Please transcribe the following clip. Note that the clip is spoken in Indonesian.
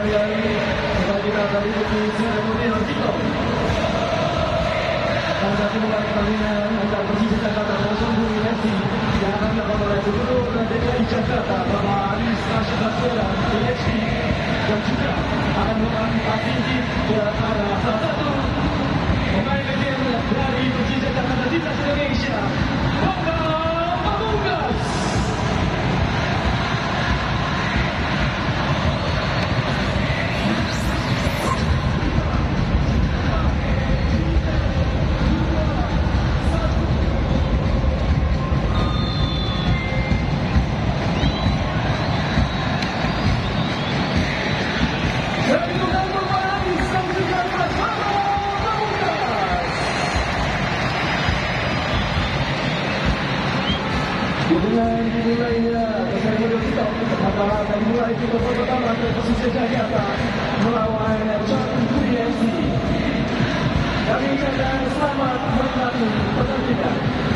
sekalian, kita akan ikuti seremoni kita. Dan satu mulai pertandingan antara Persija Jakarta dan Sungguh FC yang akan dilakukan oleh Gubernur DKI Jakarta Bapak Anies Rashid Baswedan PhD, dan juga akan merupakan partai ke arah salah satu pemain legenda dari Persija Jakarta Timnas Indonesia, Bambang Pamungkas. Dengan dimulainya pertandingan kita akan dimulai kita pertama antara Persija Jakarta melawan Sungguh FC. Kami ucapkan selamat menikmati pertandingan.